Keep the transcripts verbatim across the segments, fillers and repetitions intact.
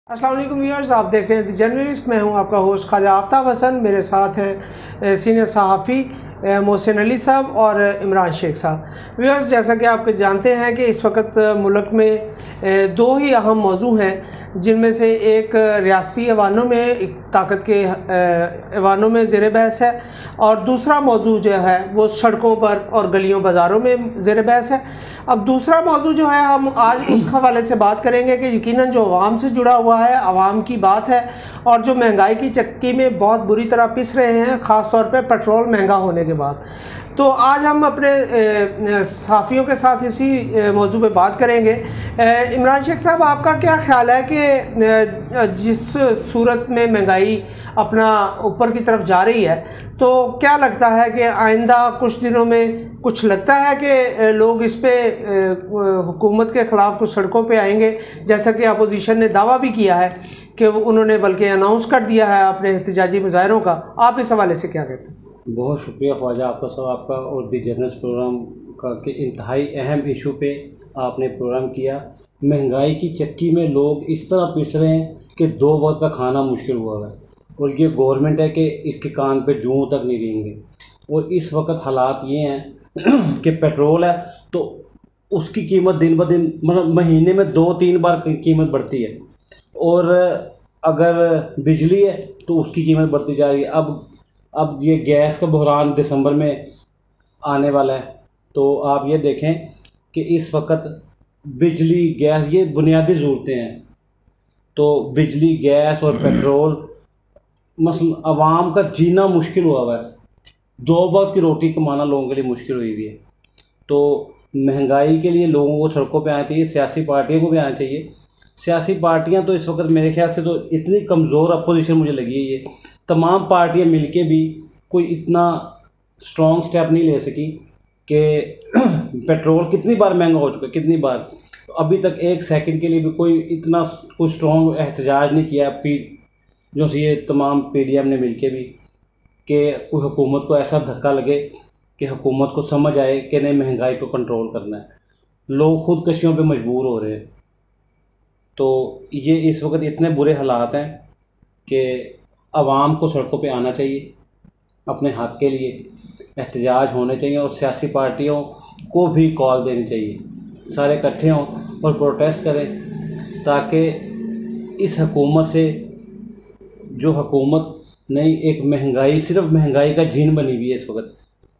अस्सलाम वालेकुम व्यूअर्स, आप देख रहे हैं द जर्नलिस्ट। मैं हूं आपका होस्ट ख्वाजा आफ्ताब हसन। मेरे साथ हैं सीनियर सहाफ़ी मोहसिन अली साहब और इमरान शेख साहब। व्यूअर्स, जैसा कि आप जानते हैं कि इस वक्त मुल्क में दो ही अहम मौजू हैं, जिनमें से एक रियासती ऐवानों में ताकत के ऐवानों में ज़ेर बहस है और दूसरा मौजू जो है वो सड़कों पर और गलियों बाज़ारों में ज़ेर बहस है। अब दूसरा मौजू जो है, हम आज उस हवाले से बात करेंगे कि यकीनन जो आवाम से जुड़ा हुआ है, आवाम की बात है और जो महंगाई की चक्की में बहुत बुरी तरह पिस रहे हैं, ख़ास तौर पे पेट्रोल महंगा होने के बाद। तो आज हम अपने साफियों के साथ इसी मौजू पे बात करेंगे। इमरान शेख साहब, आपका क्या ख्याल है कि जिस सूरत में महंगाई अपना ऊपर की तरफ जा रही है, तो क्या लगता है कि आइंदा कुछ दिनों में कुछ लगता है कि लोग इस पे हुकूमत के ख़िलाफ़ कुछ सड़कों पे आएंगे, जैसा कि अपोजिशन ने दावा भी किया है कि उन्होंने बल्कि अनाउंस कर दिया है अपने एहतजाजी मुजाहरों का। आप इस हवाले से क्या कहते हैं? बहुत शुक्रिया ख्वाजा आफ्ताब साहब आपका और दी जर्नलिस्ट प्रोग्राम का कि इंतहाई अहम इशू पे आपने प्रोग्राम किया। महंगाई की चक्की में लोग इस तरह पिस रहे हैं कि दो वक्त का खाना मुश्किल हुआ है और ये गवर्नमेंट है कि इसके कान पे जूं तक नहीं रहेंगे। और इस वक्त हालात ये हैं कि पेट्रोल है तो उसकी कीमत दिन ब दिन मतलब महीने में दो तीन बार कीमत बढ़ती है, और अगर बिजली है तो उसकी कीमत बढ़ती जा रही है। अब अब ये गैस का बहरान दिसंबर में आने वाला है, तो आप ये देखें कि इस वक्त बिजली गैस ये बुनियादी ज़रूरतें हैं, तो बिजली गैस और पेट्रोल मसलन आवाम का जीना मुश्किल हुआ हुआ है। दो वक्त की रोटी कमाना लोगों के लिए मुश्किल हुई हुई है। तो महंगाई के लिए लोगों को सड़कों पे आना चाहिए, सियासी पार्टियों को भी आना चाहिए। सियासी पार्टियां तो इस वक्त मेरे ख्याल से तो इतनी कमज़ोर अपोजिशन मुझे लगी है, ये तमाम पार्टियां मिलके भी कोई इतना स्ट्रॉन्ग स्टेप नहीं ले सकी कि पेट्रोल कितनी बार महंगा हो चुका है, कितनी बार, तो अभी तक एक सेकंड के लिए भी कोई इतना कोई स्ट्रॉन्ग एहतजाज नहीं किया पी जो ये तमाम पी डी एम ने मिलके भी, कि कोई हुकूमत को ऐसा धक्का लगे कि हुकूमत को समझ आए कि नहीं महंगाई को कंट्रोल करना है। लोग खुदकशियों पे मजबूर हो रहे हैं। तो ये इस वक्त इतने बुरे हालात हैं कि आवाम को सड़कों पे आना चाहिए, अपने हक़ के लिए एहतजाज होने चाहिए और सियासी पार्टियों को भी कॉल देनी चाहिए, सारे इकट्ठे हों और प्रोटेस्ट करें, ताकि इस हुकूमत से जो हुकूमत नहीं एक महंगाई सिर्फ महंगाई का जीन बनी हुई है इस वक्त,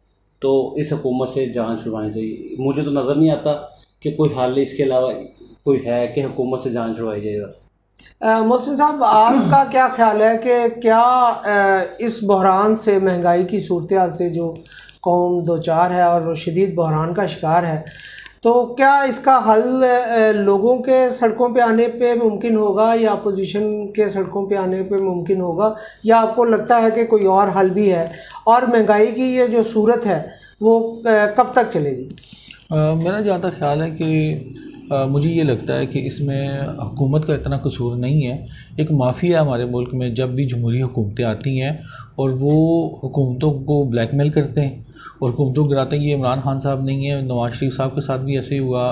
तो इस हुकूमत से जान छुड़वानी चाहिए। मुझे तो नज़र नहीं आता कि कोई हल इसके अलावा कोई है कि हुकूमत से जान छुड़वाई जाए। बस मोहसिन साहब, आपका क्या ख्याल है कि क्या आ, इस बहरान से, महंगाई की सूरत हाल से जो कौम दो चार है और वो शदीद बहरान का शिकार है, तो क्या इसका हल लोगों के सड़कों पे आने पे मुमकिन होगा या अपोजिशन के सड़कों पे आने पे मुमकिन होगा, या आपको लगता है कि कोई और हल भी है? और महंगाई की ये जो सूरत है वो कब तक चलेगी? आ, मेरा जहाँ तक ख्याल है कि आ, मुझे ये लगता है कि इसमें हुकूमत का इतना कसूर नहीं है। एक माफिया है हमारे मुल्क में, जब भी जमहूरी हुकूमतें आती हैं और वो हुकूमतों को ब्लैकमेल करते हैं और हुकूमतों को गिराते हैं। ये इमरान खान साहब नहीं है, नवाज शरीफ साहब के साथ भी ऐसे ही हुआ,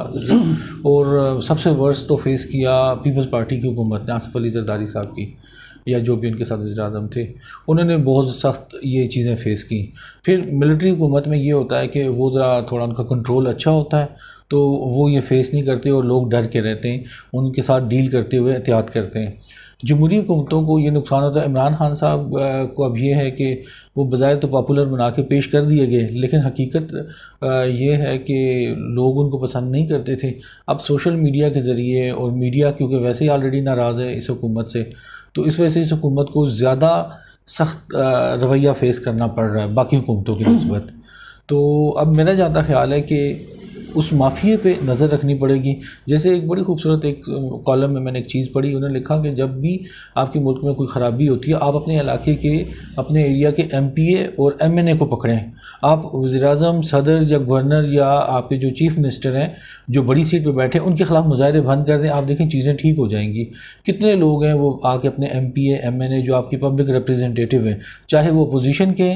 और सबसे वर्स्ट तो फेस किया पीपल्स पार्टी की हुकूमत ने, आसिफ अली जरदारी साहब की, या जो भी उनके साथ वज़ीर-ए-आज़म थे, उन्होंने बहुत सख्त ये चीज़ें फ़ेस की। फिर मिलिट्री हुकूमत में ये होता है कि वो ज़रा थोड़ा उनका कंट्रोल अच्छा होता है, तो वो ये फ़ेस नहीं करते और लोग डर के रहते हैं, उनके साथ डील करते हुए एहतियात करते हैं। जमहूरी हुकूमतों को ये नुकसान होता है। इमरान खान साहब को अब ये है कि वो बज़ाहिर तो पॉपुलर बना के पेश कर दिए गए, लेकिन हकीकत ये है कि लोग उनको पसंद नहीं करते थे। अब सोशल मीडिया के ज़रिए, और मीडिया क्योंकि वैसे ही ऑलरेडी नाराज़ है इस हुकूमत से, तो इस वजह से इस हुकूमत को ज़्यादा सख्त रवैया फ़ेस करना पड़ रहा है बाकी हुकूमतों की निस्बत। तो अब मेरा ज़्यादा ख्याल है कि उस माफिया पे नज़र रखनी पड़ेगी। जैसे एक बड़ी खूबसूरत एक कॉलम में मैंने एक चीज़ पढ़ी, उन्होंने लिखा कि जब भी आपके मुल्क में कोई ख़राबी होती है, आप अपने इलाके के, अपने एरिया के एम पी ए और एम एन ए को पकड़ें। आप वज़ीर-ए-आज़म, सदर या गवर्नर या आपके जो चीफ़ मिनिस्टर हैं जो बड़ी सीट पे बैठे, उनके ख़िलाफ़ मुजाहरे बंद कर दें। आप देखें चीज़ें ठीक हो जाएंगी। कितने लोग हैं वो आके अपने M P A, M N A जो आपकी पब्लिक रिप्रेजेंटेटिव हैं, चाहे वो अपोजिशन के हैं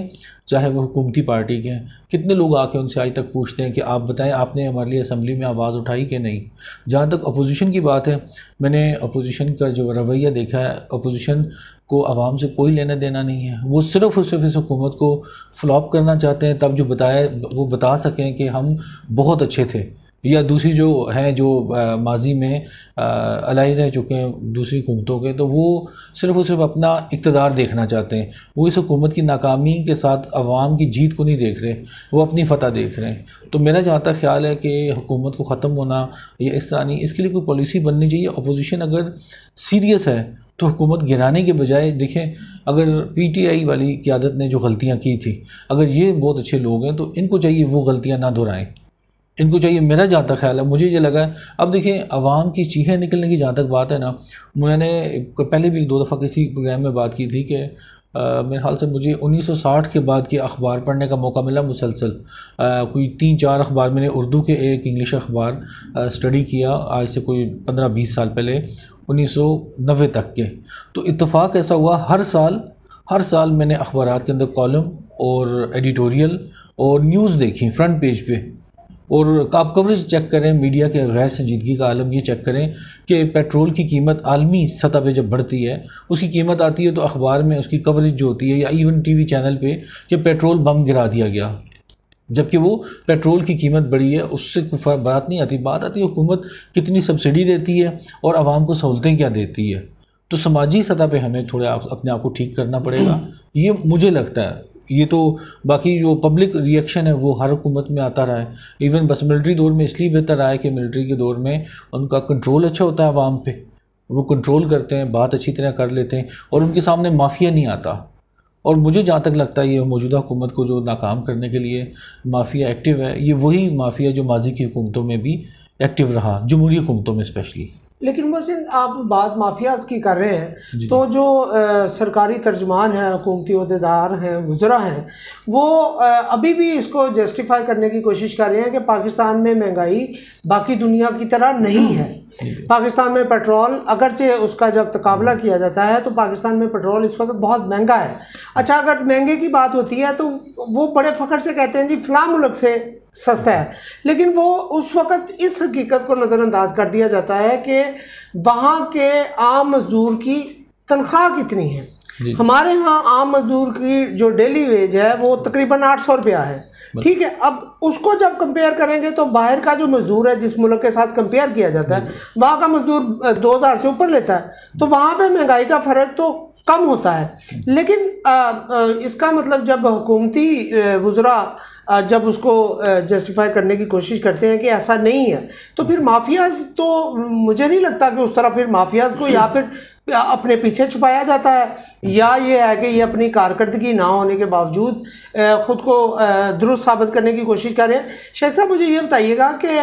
चाहे वो हुकूमती पार्टी के हैं, कितने लोग आके उनसे आज तक पूछते हैं कि आप बताएं आपने हमारे लिए असम्बली में आवाज़ उठाई कि नहीं। जहाँ तक अपोजिशन की बात है, मैंने अपोजिशन का जो रवैया देखा है, अपोजिशन को आवाम से कोई लेना देना नहीं है। वो सिर्फ़ और सिर्फ इस हुकूमत को फ्लॉप करना चाहते हैं, तब जो बताया वो बता सकें कि हम बहुत अच्छे थे। या दूसरी जो हैं जो आ, माजी में अलाई रह चुके हैं दूसरी हुकूमतों के, तो वो सिर्फ़ और सिर्फ अपना इक़्तिदार देखना चाहते हैं। वो इस हुकूमत की नाकामी के साथ अवाम की जीत को नहीं देख रहे, वो अपनी फ़तह देख रहे हैं। तो मेरा जहाँ तक ख्याल है कि हुकूमत को ख़त्म होना या इस तरह नहीं, इसके लिए कोई पॉलिसी बननी चाहिए। अपोजिशन अगर सीरियस है तो हुकूमत गिराने के बजाय, देखें अगर पीटीआई वाली क़यादत ने जो गलतियाँ की थी, अगर ये बहुत अच्छे लोग हैं तो इनको चाहिए वो गलतियाँ ना दोहराएं, इनको चाहिए। मेरा जहाँ तक ख्याल है, मुझे ये लगा है, अब देखिए अवाम की चीखें निकलने की जहाँ तक बात है ना, मैंने पहले भी दो दफ़ा किसी प्रोग्राम में बात की थी कि मेरे ख्याल से मुझे उन्नीस सौ साठ के बाद के अखबार पढ़ने का मौका मिला मुसलसल। आ, कोई तीन चार अखबार मैंने उर्दू के, एक इंग्लिश अखबार स्टडी किया आज से कोई पंद्रह बीस साल पहले, उन्नीस सौ नब्बे तक के। तो इत्तेफाक ऐसा हुआ, हर साल हर साल मैंने अखबारात के अंदर कॉलम और एडिटोरियल और न्यूज़ देखी फ्रंट पेज पे। और आप कवरेज चेक करें, मीडिया के गैर संजीदगी का आलम ये चेक करें कि पेट्रोल की कीमत आलमी सतह पे जब बढ़ती है, उसकी कीमत आती है तो अखबार में उसकी कवरेज जो होती है, या इवन टीवी चैनल पे कि पेट्रोल बम गिरा दिया गया, जबकि वो पेट्रोल की कीमत बढ़ी है, उससे कोई बात नहीं आती। बात आती है हुकूमत कितनी सब्सिडी देती है और आवाम को सहूलतें क्या देती है। तो समाजी सतह पे हमें थोड़ा अपने आप को ठीक करना पड़ेगा, ये मुझे लगता है। ये तो बाकी जो पब्लिक रिएक्शन है वो हर हुकूमत में आता रहा है। इवन बस मिलिट्री दौर में इसलिए बेहतर रहा है कि मिलिट्री के दौर में उनका कंट्रोल अच्छा होता है आवाम पे, वो कंट्रोल करते हैं, बात अच्छी तरह कर लेते हैं और उनके सामने माफिया नहीं आता। और मुझे जहाँ तक लगता है ये मौजूदा हुकूमत को जो नाकाम करने के लिए माफिया एक्टिव है, ये वही माफिया जो माजी की हुकूमतों में भी एक्टिव रहा, जमहूरी हुकूमतों में स्पेशली। लेकिन मोहसिन, आप बात माफियाज की कर रहे हैं, तो जो आ, सरकारी तर्जुमान हैं, हुकूमती अहदेदार हैं, वज़रा हैं, वो आ, अभी भी इसको जस्टिफाई करने की कोशिश कर रहे हैं कि पाकिस्तान में महंगाई बाकी दुनिया की तरह नहीं है। पाकिस्तान में पेट्रोल, अगरचे उसका जब तकाबला किया जाता है तो पाकिस्तान में पेट्रोल इस वक्त बहुत महंगा है। अच्छा, अगर महंगे की बात होती है तो वो बड़े फ़ख्र से कहते हैं जी फ़लाँ मुल्क से सस्ता है, लेकिन वो उस वक़्त इस हकीकत को नज़रअंदाज कर दिया जाता है कि वहाँ के आम मज़दूर की तनख्वाह कितनी है। हमारे यहाँ आम मज़दूर की जो डेली वेज है वो तकरीबन आठ सौ रुपया है, ठीक है। अब उसको जब कंपेयर करेंगे तो बाहर का जो मज़दूर है, जिस मुल्क के साथ कंपेयर किया जाता है, वहाँ का मज़दूर दो हज़ार से ऊपर लेता है, तो वहाँ पे महंगाई का फ़र्क तो कम होता है। लेकिन आ, आ, इसका मतलब जब हुकूमती वज़रा जब उसको जस्टिफाई करने की कोशिश करते हैं कि ऐसा नहीं है, तो फिर माफियाज, तो मुझे नहीं लगता कि उस तरह फिर माफियाज को या फिर अपने पीछे छुपाया जाता है, या ये है कि ये अपनी कारकर्दगी ना होने के बावजूद ख़ुद को दुरुस्त साबित करने की कोशिश कर रहे हैं। शेख साहब, मुझे ये बताइएगा कि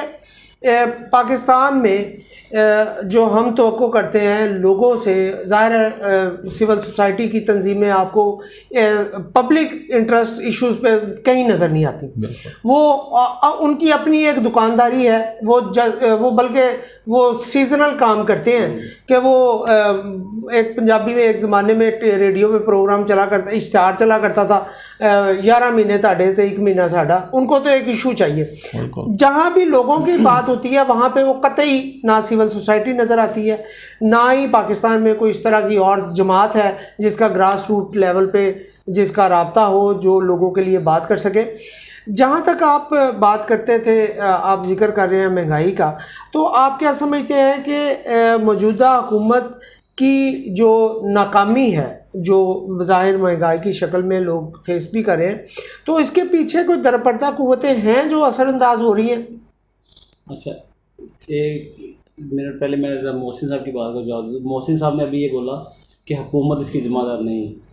पाकिस्तान में जो हम तवक्को करते हैं लोगों से, ज़ाहिर है सिविल सोसाइटी की तंजीमें आपको पब्लिक इंटरेस्ट इश्यूज़ पे कहीं नज़र नहीं आती। वो आ, उनकी अपनी एक दुकानदारी है, वो ज, वो बल्कि वो सीजनल काम करते हैं कि वो एक पंजाबी में एक ज़माने में रेडियो पे प्रोग्राम चला करता, इश्तिहार चला करता था, ग्यारह महीने ताड़े तो एक महीना साढ़ा। उनको तो एक इशू चाहिए। जहाँ भी लोगों की बात होती है वहाँ पे वो कतई ना सिविल सोसाइटी नज़र आती है, ना ही पाकिस्तान में कोई इस तरह की और जमात है जिसका ग्रास रूट लेवल पे जिसका राब्ता हो, जो लोगों के लिए बात कर सके। जहाँ तक आप बात करते थे, आप जिक्र कर रहे हैं महंगाई का, तो आप क्या समझते हैं कि मौजूदा हुकूमत की जो नाकामी है, जो ज़ाहिर महंगाई की शक्ल में लोग फेस भी करें, तो इसके पीछे कोई दरपर्दा कुव्वतें हैं जो असरअंदाज हो रही हैं? अच्छा, एक मिनट पहले मैं मोहसिन साहब की बात को जवाब दूँ। मोहसिन साहब ने अभी ये बोला कि हुकूमत इसकी ज़िम्मेदार नहीं है।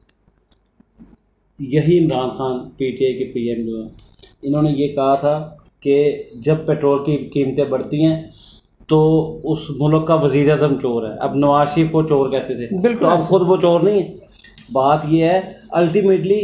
यही इमरान खान पीटीआई के पीएम जो हैं, इन्होंने ये कहा था कि जब पेट्रोल की कीमतें बढ़ती हैं तो उस मुल्क का वज़ीर आज़म चोर है। अब नवाज शरीफ को चोर कहते थे, बिल्कुल, तो अब खुद वो चोर नहीं है। बात ये है, अल्टीमेटली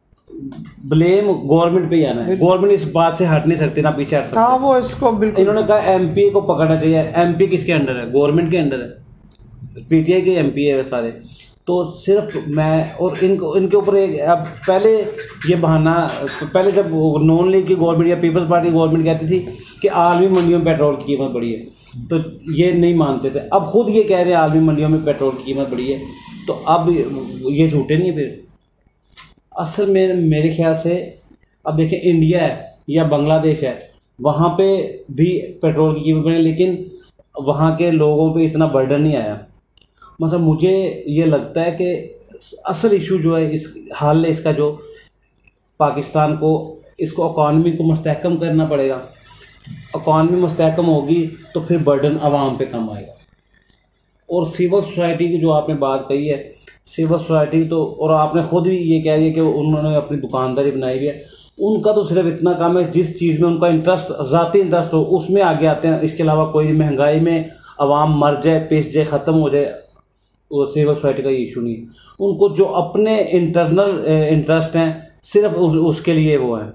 ब्लेम गवर्नमेंट पे ही आना है। गवर्नमेंट इस बात से हट नहीं सकती, ना पीछे हट सकती। हाँ, वो इसको बिल्कुल, इन्होंने कहा एमपी को पकड़ना चाहिए। एमपी किसके अंडर है? गवर्नमेंट के अंडर है, पीटीआई के एमपी है सारे। तो सिर्फ मैं और इनको इनके ऊपर एक अब पहले ये बहाना, पहले जब नॉन लीग की गवर्नमेंट या पीपल्स पार्टी गवर्नमेंट कहती थी कि आलमी मंडियों में पेट्रोल की कीमत बढ़ी है, तो ये नहीं मानते थे। अब खुद ये कह रहे हैं आलमी मंडियों में पेट्रोल की कीमत बढ़ी है, तो अब ये झूठे नहीं है फिर। असल में मेरे ख्याल से अब देखिए इंडिया है या बांग्लादेश है, वहाँ पे भी पेट्रोल की कीमत बढ़ी, लेकिन वहाँ के लोगों पे इतना बर्डन नहीं आया। मतलब मुझे ये लगता है कि असल इशू जो है इस हाल है इसका, जो पाकिस्तान को इसको इकॉनमी को मुस्तहकम करना पड़ेगा। इकॉनमी मुस्तहकम होगी तो फिर बर्डन आवाम पे कम आएगा। और सिविल सोसाइटी की जो आपने बात कही है, सिविल सोसाइटी तो, और आपने ख़ुद भी ये कह दिया कि उन्होंने अपनी दुकानदारी बनाई हुई है, उनका तो सिर्फ इतना काम है जिस चीज़ में उनका इंटरेस्ट, ज़ाती इंटरेस्ट हो उसमें आगे आते हैं। इसके अलावा कोई महंगाई में आवाम मर जाए, पिस जाए, ख़त्म हो जाए, वो सिविल सोसाइटी का इशू नहीं। उनको जो अपने इंटरनल इंटरेस्ट हैं सिर्फ उस, उसके लिए वो है,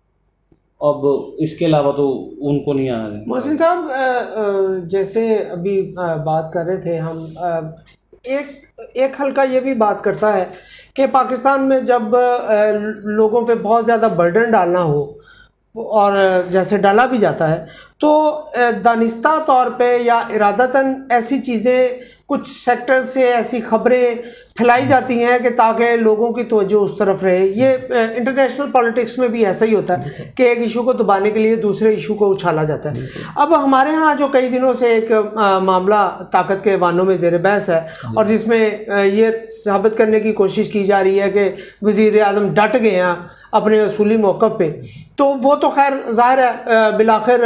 अब इसके अलावा तो उनको नहीं आ रहे। मोहसिन साहब, जैसे अभी बात कर रहे थे हम, एक एक हल्का ये भी बात करता है कि पाकिस्तान में जब लोगों पे बहुत ज़्यादा बर्डन डालना हो, और जैसे डाला भी जाता है, तो दानिस्ता तौर पे या इरादतन ऐसी चीज़ें, कुछ सेक्टर से ऐसी खबरें फैलाई जाती हैं कि ताकि लोगों की तवज्जो उस तरफ रहे। ये इंटरनेशनल पॉलिटिक्स में भी ऐसा ही होता है कि एक इशू को दबाने के लिए दूसरे इशू को उछाला जाता है। अब हमारे यहाँ जो कई दिनों से एक आ, मामला ताकत के वानों में ज़ेर बहस है, और जिसमें आ, ये साबित करने की कोशिश की जा रही है कि वज़ीर आज़म डट गए हैं अपने असूली मौक़िफ़ पे, तो वो तो खैर ज़ाहिर है बिलाखिर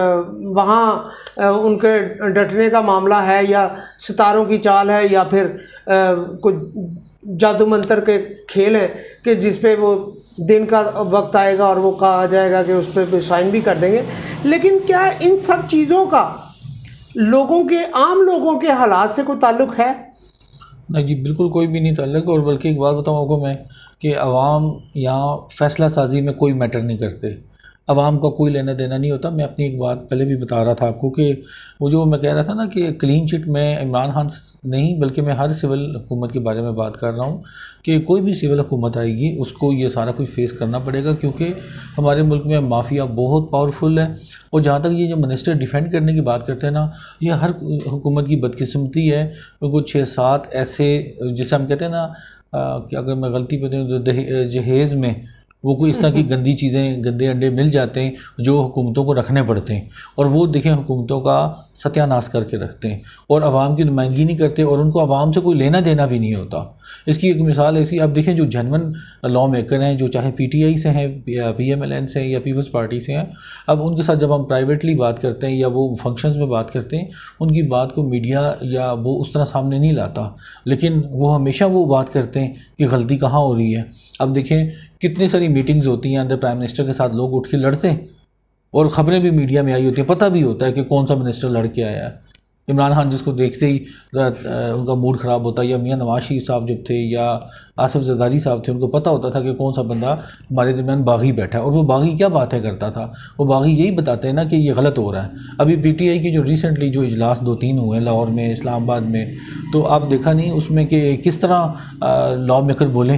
वहाँ उनके डटने का मामला है, या सितारों की चाल है, या फिर कुछ जादू मंतर के खेल हैं कि जिस पे वो दिन का वक्त आएगा और वो कहा जाएगा कि उस पर साइन भी कर देंगे। लेकिन क्या इन सब चीज़ों का लोगों के, आम लोगों के हालात से कोई ताल्लुक़ है? नहीं जी, बिल्कुल कोई भी नहीं ताल्लुक़। और बल्कि एक बात बताऊँ आपको मैं कि अवाम यहाँ फ़ैसला साजी में कोई मैटर नहीं करते, अवाम का कोई लेना देना नहीं होता। मैं अपनी एक बात पहले भी बता रहा था आपको कि वो जो मैं कह रहा था ना कि क्लीन चिट में इमरान खान नहीं, बल्कि मैं हर सिविल हुकूमत के बारे में बात कर रहा हूँ कि कोई भी सिविल हुकूमत आएगी उसको ये सारा कुछ फेस करना पड़ेगा, क्योंकि हमारे मुल्क में माफिया बहुत पावरफुल है। और जहाँ तक ये जो मिनिस्टर डिफेंड करने की बात करते हैं ना, ये हर हुकूमत की बदकिस्मती है। उनको छः सात ऐसे, जैसे हम कहते हैं ना कि अगर मैं गलती पे दूँ तो जहेज़ में वो कोई इस तरह की गंदी चीज़ें, गंदे अंडे मिल जाते हैं जो हुकूमतों को रखने पड़ते हैं, और वो देखें हुकूमतों का सत्यानाश करके रखते हैं और आवाम की नुमाइंदगी नहीं करते, और उनको आवाम से कोई लेना देना भी नहीं होता। इसकी एक मिसाल ऐसी, अब देखें जो जेन्युइन लॉ मेकर हैं, जो चाहे पीटीआई से हैं या पीएमएलएन से हैं या पीपल्स पार्टी से हैं, अब उनके साथ जब हम प्राइवेटली बात करते हैं या वो फंक्शंस में बात करते हैं, उनकी बात को मीडिया या वो उस तरह सामने नहीं लाता, लेकिन वो हमेशा वो बात करते हैं कि गलती कहाँ हो रही है। अब देखें कितनी सारी मीटिंग्स होती हैं, अंदर प्राइम मिनिस्टर के साथ लोग उठ के लड़ते हैं, और ख़बरें भी मीडिया में आई होती हैं, पता भी होता है कि कौन सा मिनिस्टर लड़ के आया है। इमरान खान जिसको देखते ही उनका मूड ख़राब होता है, या मियां नवाज शरीफ साहब जब थे या आसिफ जरदारी साहब थे, उनको पता होता था कि कौन सा बंदा हमारे दरमियान बागी बैठा है, और वो बागी क्या बातें करता था, वो बागी यही बताते हैं ना कि ये गलत हो रहा है। अभी पीटीआई की जो रिसेंटली जो इजलास दो तीन हुए हैं लाहौर में, इस्लामाबाद में, तो आप देखा नहीं उसमें कि किस तरह लॉ मेकर बोलें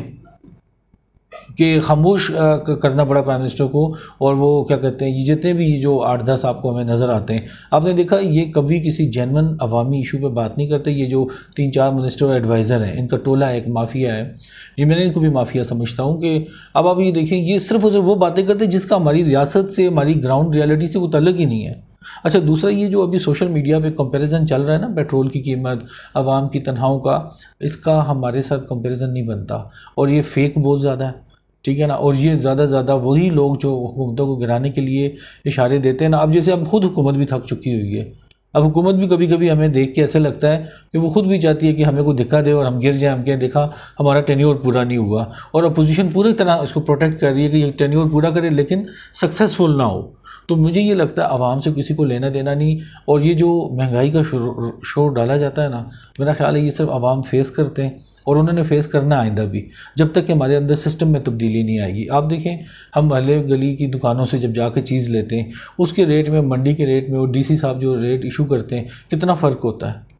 कि खामोश करना पड़ा प्राइम मिनिस्टर को, और वो क्या कहते हैं, ये जितने भी जो आठ दस आपको हमें नज़र आते हैं, आपने देखा ये कभी किसी जेन्युइन अवामी इशू पे बात नहीं करते। ये जो तीन चार मिनिस्टर और एडवाइज़र हैं, इनका टोला एक माफिया है, ये मैंने इनको भी माफिया समझता हूँ कि अब आप ये देखें, ये सिर्फ और सिर्फ वो बातें करते हैं जिसका हमारी रियासत से, हमारी ग्राउंड रियलिटी से कोई ताल्लुक ही नहीं है। अच्छा, दूसरा ये जो अभी सोशल मीडिया पे कंपैरिजन चल रहा है ना, पेट्रोल की कीमत, आवाम की तनख्वाहों का, इसका हमारे साथ कंपैरिजन नहीं बनता, और ये फेक बहुत ज़्यादा है, ठीक है ना। और ये ज़्यादा ज़्यादा वही लोग जो हुकूमतों को गिराने के लिए इशारे देते हैं ना। अब जैसे अब खुद हुकूमत भी थक चुकी हुई है, अब हुकूमत भी कभी कभी हमें देख के ऐसे लगता है कि वो खुद भी चाहती है कि हमें कोई धक्का दे और हम गिर जाए, हम कहें देखा हमारा टेन्योर पूरा नहीं हुआ, और अपोजिशन पूरी तरह उसको प्रोटेक्ट कर रही है कि ये टेन्योर पूरा करे लेकिन सक्सेसफुल ना हो। तो मुझे ये लगता है आवाम से किसी को लेना देना नहीं। और ये जो महंगाई का शोर डाला जाता है ना, मेरा ख्याल है ये सिर्फ आवाम फेस करते हैं, और उन्होंने फेस करना आइंदा भी, जब तक कि हमारे अंदर सिस्टम में तब्दीली नहीं आएगी। आप देखें, हम महल्ले गली की दुकानों से जब जाकर चीज़ लेते हैं, उसके रेट में, मंडी के रेट में, और डीसी साहब जो रेट इशू करते हैं, कितना फ़र्क होता है।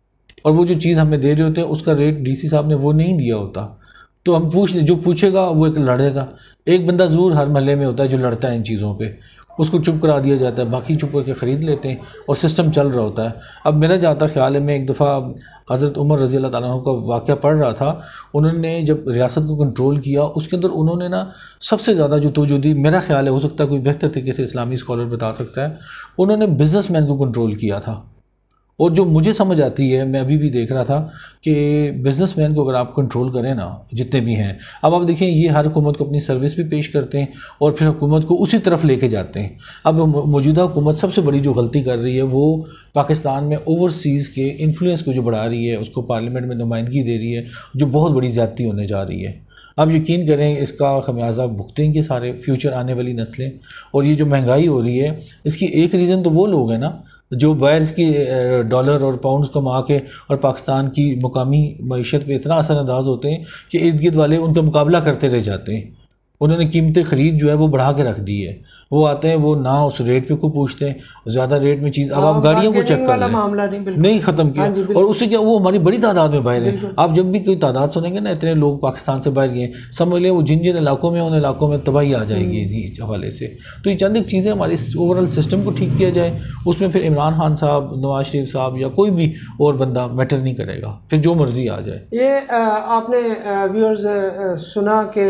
और वो जो चीज़ हमें दे रहे होते हैं उसका रेट डीसी साहब ने वो नहीं दिया होता, तो हम पूछ जो पूछेगा वो एक लड़ेगा। एक बंदा ज़रूर हर महल्ले में होता है जो लड़ता है इन चीज़ों पे, उसको चुप करा दिया जाता है, बाकी चुप करके ख़रीद लेते हैं और सिस्टम चल रहा होता है। अब मेरा जाता ख्याल है, मैं एक दफ़ा हज़रत उमर रज़ी अल्लाह ताला अन्हु का वाक़या पढ़ रहा था। उन्होंने जब रियासत को कंट्रोल किया उसके अंदर उन्होंने ना सबसे ज़्यादा जो तवज्जो दी, मेरा ख्याल है हो सकता है कोई बेहतर तरीके से इस्लामी स्कॉलर बता सकता है, उन्होंने बिज़नेसमैन को कंट्रोल किया था। और जो मुझे समझ आती है, मैं अभी भी देख रहा था कि बिज़नेसमैन को अगर आप कंट्रोल करें ना, जितने भी हैं, अब आप देखें ये हर हुकूमत को अपनी सर्विस भी पेश करते हैं और फिर हुकूमत को उसी तरफ लेके जाते हैं। अब मौजूदा हुकूमत सबसे बड़ी जो गलती कर रही है वो पाकिस्तान में ओवरसीज़ के इन्फ्लुएंस को जो बढ़ा रही है, उसको पार्लियामेंट में नुमाइंदगी दे रही है, जो बहुत बड़ी ज़्यादती होने जा रही है। अब यकीन करें इसका खमियाजा भुगतेंगे सारे फ्यूचर आने वाली नस्लें। और ये जो महंगाई हो रही है इसकी एक रीज़न तो वो लोग हैं ना जो बाहर की डॉलर और पाउंड्स कमा के और पाकिस्तान की मुकामी मईशत पे इतना असरअंदाज होते हैं कि इर्द गिर्द वाले उनका मुकाबला करते रह जाते हैं। उन्होंने कीमतें ख़रीद जो है वो बढ़ा के रख दी है। वो आते हैं, वो ना उस रेट पे को पूछते हैं, ज़्यादा रेट में चीज़। अब आप गाड़ियों को चेक कर मामला नहीं, नहीं ख़त्म किया। हाँ, और उससे क्या, वो हमारी बड़ी तादाद में बाहर है। आप जब भी कोई तादाद सुनेंगे ना, इतने लोग पाकिस्तान से बाहर गए, समझ लें वो जिन जिन इलाकों में, उन इलाकों में तबाही आ जाएगी इस हवाले से। तो ये चंद एक चीज़ें, हमारी ओवरऑल सिस्टम को ठीक किया जाए, उसमें फिर इमरान खान साहब, नवाज शरीफ साहब या कोई भी और बंदा मैटर नहीं करेगा, फिर जो मर्जी आ जाए। ये आपने व्यूअर्स सुना कि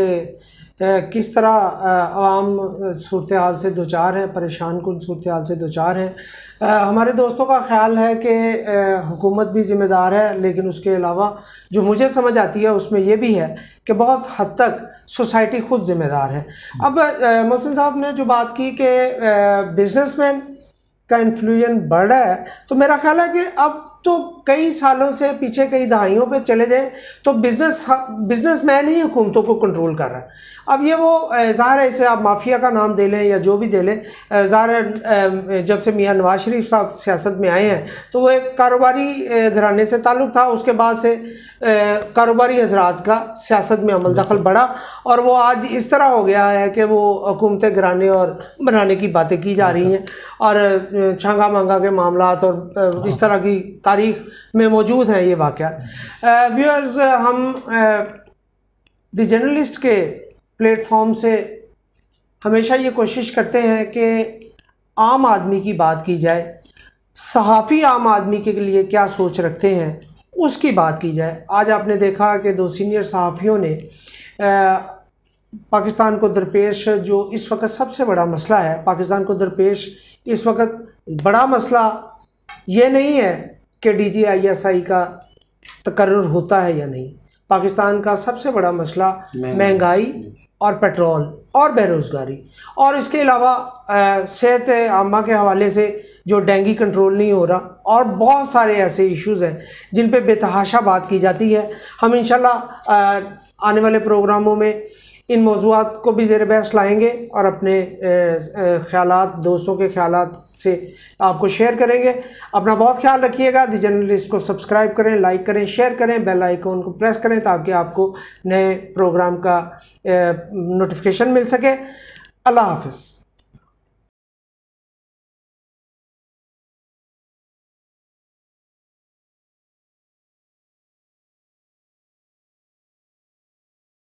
किस तरह आवाम सूरत हाल से दो चार हैं, परेशान कुन सूरत हाल से दो चार हैं। हमारे दोस्तों का ख्याल है कि हुकूमत भी ज़िम्मेदार है, लेकिन उसके अलावा जो मुझे समझ आती है उसमें यह भी है कि बहुत हद तक सोसाइटी खुद ज़िम्मेदार है। अब मोहसिन साहब ने जो बात की कि बिजनेसमैन का इन्फ्लुएंस बढ़ रहा है, तो मेरा ख्याल है कि अब तो कई सालों से पीछे, कई दहाइयों पे चले जाएं तो बिजनेस बिजनेसमैन ही हुकूमतों को कंट्रोल कर रहा है। अब ये वो ज़ाहिर है, इसे आप माफिया का नाम दे लें या जो भी दे लें, ज़ाहिर है जब से मियां नवाज शरीफ साहब सियासत में आए हैं तो वो एक कारोबारी घराने से ताल्लुक़ था, उसके बाद से कारोबारी हजरात का सियासत में अमल दखल बढ़ा और वो आज इस तरह हो गया है कि वो हुकूमतें गिराने और बनाने की बातें की जा रही हैं और छांगा मांगा के मामलात और इस तरह की तारीख में मौजूद हैं ये वाक़यात। व्यूअर्स, हम द जर्नलिस्ट के प्लेटफॉर्म से हमेशा ये कोशिश करते हैं कि आम आदमी की बात की जाए, सहाफ़ी आम आदमी के लिए क्या सोच रखते हैं उसकी बात की जाए। आज आपने देखा कि दो सीनियर सहाफ़ियों ने आ, पाकिस्तान को दरपेश जो इस वक्त सबसे बड़ा मसला है, पाकिस्तान को दरपेश इस वक्त बड़ा मसला ये नहीं है कि D G I S I का तकर्रुर होता है या नहीं। पाकिस्तान का सबसे बड़ा मसला महंगाई और पेट्रोल और बेरोज़गारी, और इसके अलावा सेहत आमा के हवाले से जो डेंगू कंट्रोल नहीं हो रहा, और बहुत सारे ऐसे इश्यूज़ हैं जिन पे बेतहाशा बात की जाती है। हम इंशाल्लाह आने वाले प्रोग्रामों में इन मौज़ूआत को भी ज़ेर बहस लाएंगे और अपने ख़यालात, दोस्तों के ख़यालात से आपको शेयर करेंगे। अपना बहुत ख्याल रखिएगा। द जर्नलिस्ट को सब्सक्राइब करें, लाइक करें, शेयर करें, बेल आइकन को प्रेस करें ताकि आपको नए प्रोग्राम का नोटिफिकेशन मिल सके। अल्लाह हाफ़िज़।